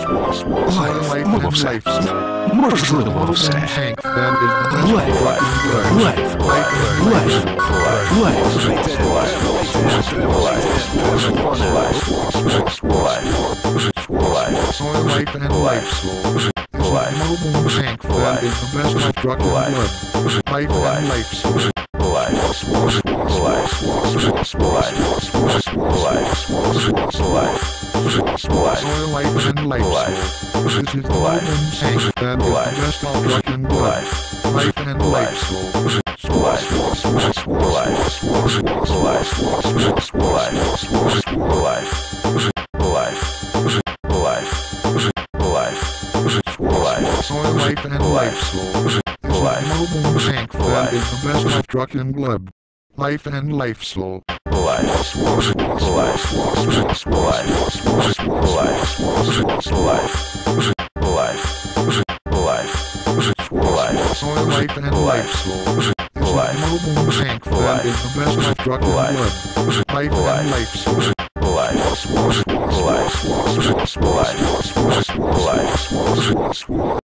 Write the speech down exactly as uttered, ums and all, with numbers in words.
Лайф, все. Можливо, все. Лайф, лайф, лайф, лайф, життя. Life and life soul. Life. Mobile tank that is the best of drug and blood. Life and life soul. Life. Life. Life. Life. Soil life and life soul. This is the mobile tank that is the best of drug and blood. Life and life soul. Life. Life. Life. Soil life and life soul. This is the mobile tank that is the best of drug and blood. Life and life soul. Life. Life. Life. Life. Soil life and life soul. This is the mobile tank that is the best of drug and blood. Life and life soul. Life. Life. Life. Life.